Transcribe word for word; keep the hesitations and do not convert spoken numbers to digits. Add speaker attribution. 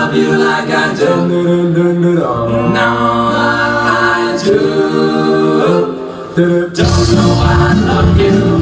Speaker 1: love you like I do. No, I do. Don't know I love you.